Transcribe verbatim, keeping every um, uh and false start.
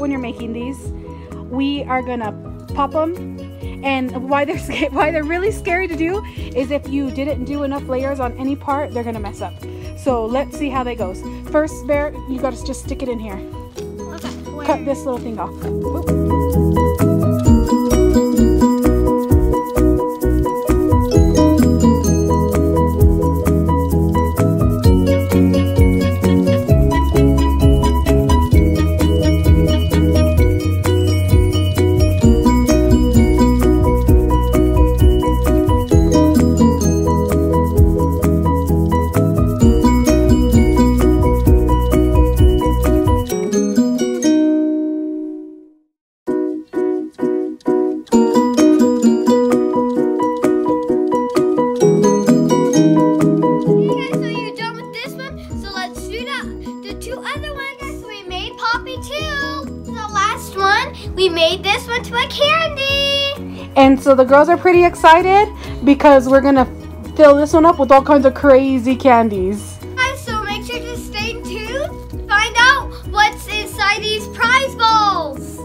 when you're making these. We are gonna pop them, and why they're sca- why they're really scary to do is if you didn't do enough layers on any part, they're gonna mess up. So let's see how that goes. First, Bear, you gotta just stick it in here. Okay, Cut this little thing off. Oop. We made this one to a candy. And so the girls are pretty excited because we're gonna fill this one up with all kinds of crazy candies. Guys, so make sure to stay tuned to find out what's inside these prize balls.